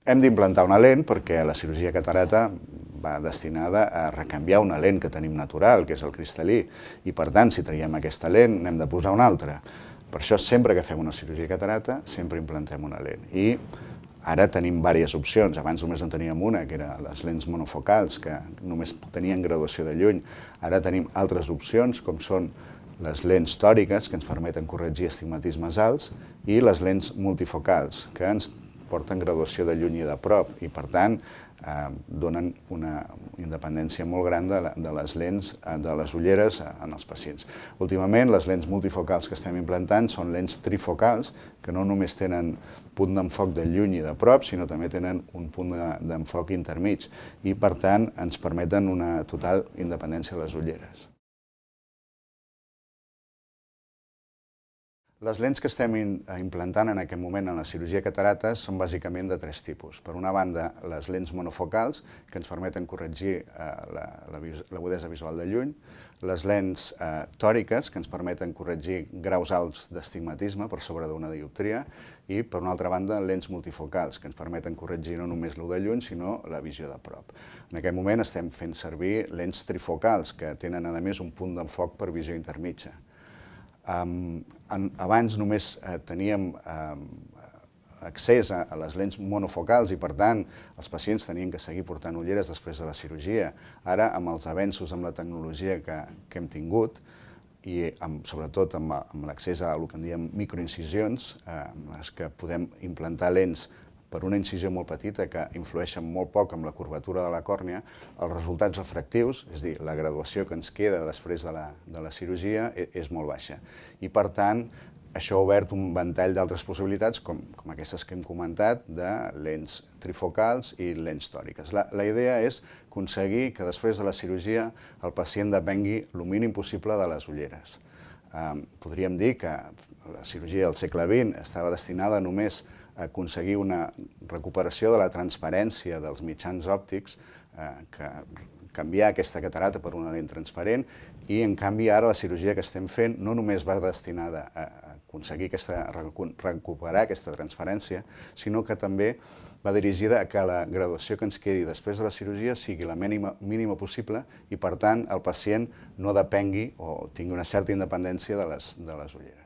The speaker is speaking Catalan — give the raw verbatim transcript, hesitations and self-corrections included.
Hem d'implantar una lent perquè la cirurgia catarata va destinada a recanviar una lent que tenim natural, que és el cristal·lí, i per tant, si traiem aquesta lent, n'hem de posar una altra. Per això, sempre que fem una cirurgia catarata, sempre implantem una lent. I ara tenim diverses opcions. Abans només en teníem una, que eren les lents monofocals, que només tenien graduació de lluny. Ara tenim altres opcions, com són les lents tòriques, que ens permeten corregir astigmatismes alts, i les lents multifocals, que ens porten graduació de lluny i de prop, i per tant donen una independència molt gran de les lents de les ulleres en els pacients. Últimament, les lents multifocals que estem implantant són lents trifocals, que no només tenen punt d'enfoc de lluny i de prop, sinó també tenen un punt d'enfoc intermig, i per tant ens permeten una total independència de les ulleres. Les lents que estem implantant en aquest moment en la cirurgia catarata són bàsicament de tres tipus. Per una banda, les lents monofocals, que ens permeten corregir l'agudesa visual de lluny, les lents tòriques, que ens permeten corregir graus alts d'astigmatisme per sobre d'una dioptria, i, per una altra banda, lents multifocals, que ens permeten corregir no només l'u de lluny, sinó la visió de prop. En aquest moment estem fent servir lents trifocals, que tenen, a més, un punt d'enfoc per visió intermitja. Abans només teníem accés a les lents monofocals i, per tant, els pacients tenien que seguir portant ulleres després de la cirurgia. Ara, amb els avenços amb la tecnologia que hem tingut, i sobretot amb l'accés a el que en diem microincisions, en les que podem implantar lents per una incisió molt petita que influeixen molt poc amb la curvatura de la còrnia, els resultats refractius, és a dir, la graduació que ens queda després de la cirurgia, és molt baixa. I, per tant, això ha obert un ventall d'altres possibilitats, com aquestes que hem comentat, de lents trifocals i lents tòriques. La idea és aconseguir que després de la cirurgia el pacient depengui el mínim possible de les ulleres. Podríem dir que la cirurgia del segle vint estava destinada només a aconseguir una recuperació de la transparència dels mitjans òptics, canviar aquesta catarata per una lent transparent, i en canvi ara la cirurgia que estem fent no només va destinada a aconseguir recuperar aquesta transparència, sinó que també va dirigida a que la graduació que ens quedi després de la cirurgia sigui la mínima possible i, per tant, el pacient no depengui o tingui una certa independència de les ulleres.